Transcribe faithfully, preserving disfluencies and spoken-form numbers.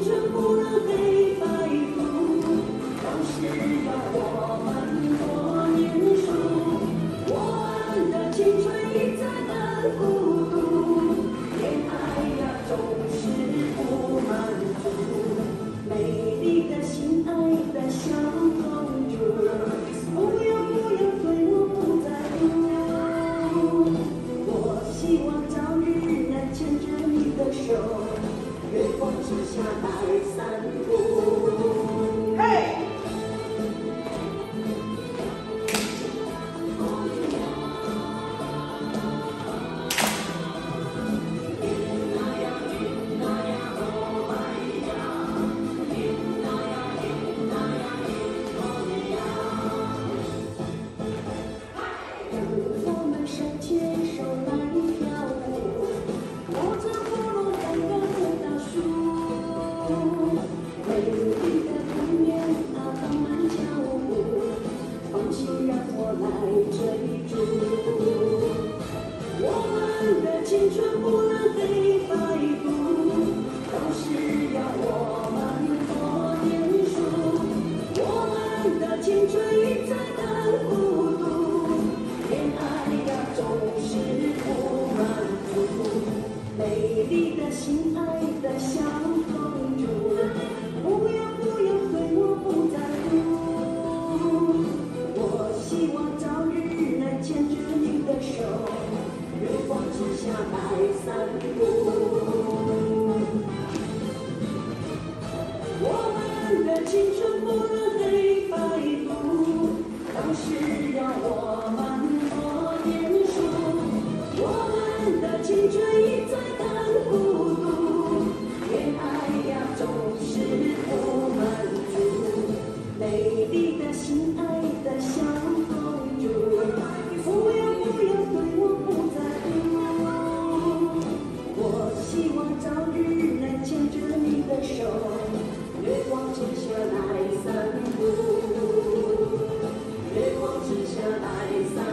青春不能黑白读，都是要我们多念书。我们的青春一再的孤独，恋爱呀总是不满足。美丽的心爱的小公主，不要不要对我不在乎。我希望早日能牵着你的手，月光之下来散步。嘿！我们手牵手来跳舞，握着火龙蛋糕的大树，美丽的公园啊，放慢脚步，放心让我来追逐。我们的青春不能黑白读，都是要我们多念书。我们的青春一再的孤独，恋爱呀总是不满足。美丽的心爱的小公主，不要不要对我不在乎。我希望早日能牵着你的手，月光之下来散步。我们的青春不能黑白读，都是要我们多念书。我们的青春一再的孤独，恋爱呀总是不满足。美丽的心爱的小公主，不要不要对我不在乎。我希望早日能牵着你的手，月光之下来散步，月光之下来散步。